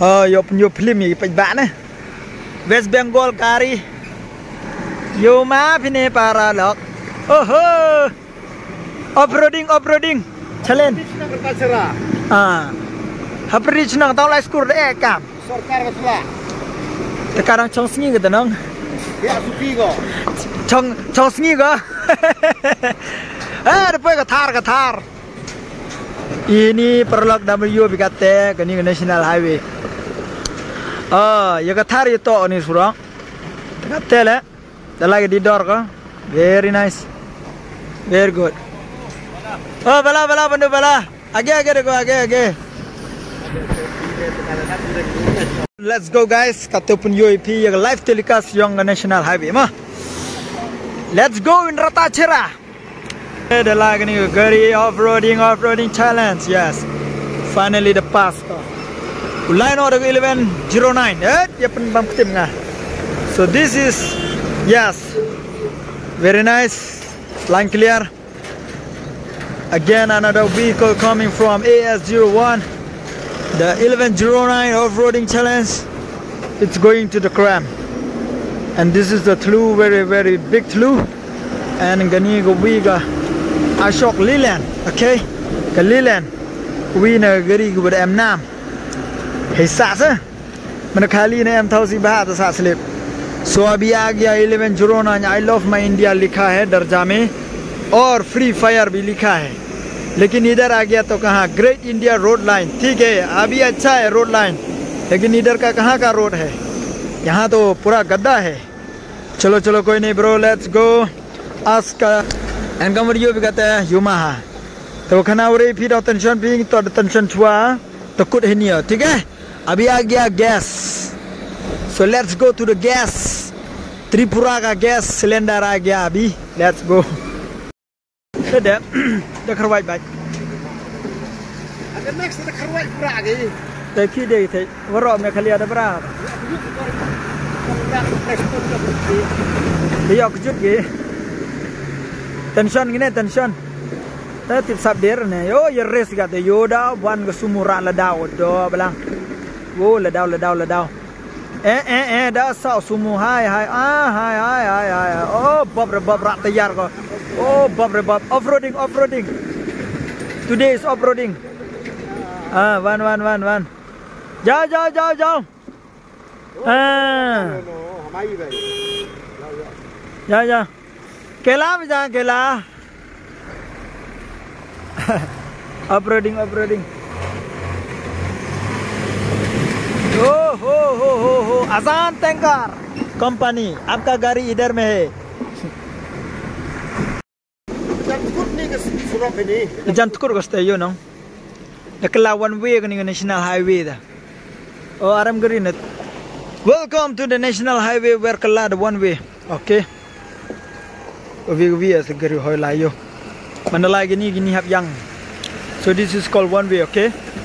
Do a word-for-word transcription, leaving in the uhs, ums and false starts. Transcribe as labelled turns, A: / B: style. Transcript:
A: ờ yo yo film gì bạch bạn này West Bengal kari yo ma pine para lok oh ho off-roading off-roading challenge ah hapri chunang tao lai skur de kam
B: Sorkar betul.
A: Sekarang chong sengi gitu nong
B: Ya suki go.
A: chong chong sengi go eh depois ketar ketar ini perlok W B K T ini National Highway oh ya ketar itu ini surang ketel ya dah lagi di door ko very nice very good oh bala bala bandu bala age age deko age age let's go guys kata pun U A P yang live telecast yang National Highway mah let's go in Rata Cerah ada lagi nih gari off-roading off-roading challenge yes finally the pass line order eleven oh nine eh ya pen bam ketim ngah so this is yes very nice line clear again another vehicle coming from A S zero one the eleven oh nine off-roading challenge. It's going to the Cram, and this is the Tlu, very very big Tlu, and gani go biga Ashok Leland, okay, cái Leland, we na gari go bật em nam, hay sạ chứ, mình khali này em thâu si ba तो साथ slip, so अभी आ गया eleven oh nine I love my India लिखा है दर्जा में, और free fire भी लिखा है. लेकिन इधर आ गया तो कहाँ ग्रेट इंडिया रोड लाइन ठीक है अभी अच्छा है रोड लाइन लेकिन इधर का कहाँ का रोड है यहाँ तो पूरा गड्ढा है चलो चलो कोई नहीं ब्रो लेट्स गो आज का एनकम भी कहते हैं युमाहा तो खाना उरे फिर टेंशन भी तो टेंशन छुआ तो कुछ है नहीं ठीक है अभी आ गया gas so let's go to the gas Tripura का गैस सिलेंडर आ गया अभी let's go Ada, dah kerwai baik.
B: Ada next ada kerwai berat lagi.
A: Dah kiri deh, warok mereka lihat ada berapa. Dia kejut ke? Tension gini tension. Tapi tip sabdir ni, yo ya race kata yo dah wan ke sumura ledau dah belang. Wo ledau ledau ledau. Eh eh eh dah sah sumu hai hai ah hai hai hai hai. Oh bob bob rak tayar ko. Oh, bob bob off-roading, off-roading. Today is off-roading. Ah, one, one, one, one. Jauh, jauh, jauh, jauh. Ah. Jauh, jauh. Kela macam kela. Off-roading, off-roading. Oh, ho, ho, ho, ho. Azan Tanker Company. आपका गाड़ी इधर में है. Jangan tukur kau stay, you know. Dekat one way kan dengan National Highway dah. Oh, aram green. Welcome to the National Highway where kala the one way. Okay. Ovi ovi as gari hoy layo. Mana lagi ni gini hab yang. So this is called one way, okay.